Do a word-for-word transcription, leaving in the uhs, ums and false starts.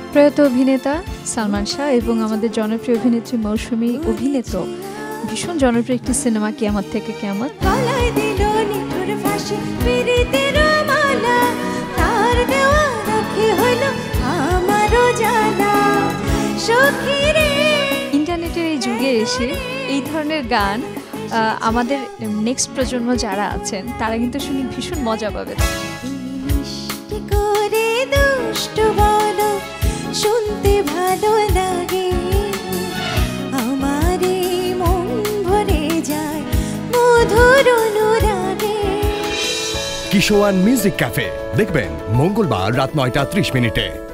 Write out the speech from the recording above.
প্রয়াত অভিনেতা সালমান শাহ এবং আমাদের জনপ্রিয় অভিনেত্রী মৌসুমী অভিনীত ভীষণ জনপ্রিয় একটি সিনেমা কিয়ামত থেকে কিয়ামত। ইন্টারনেটের এই যুগে এসে এই ধরনের গান আমাদের নেক্সট প্রজন্ম যারা আছেন তারা কিন্তু শুনে ভীষণ মজা পাবে। শুনতে ভালো লাগে আমারে মন ভরে যায় মধুর অনুরাগে। কিশোয়ান মিউজিক ক্যাফে দেখবেন মঙ্গলবার রাত নয়টা ত্রিশ মিনিটে।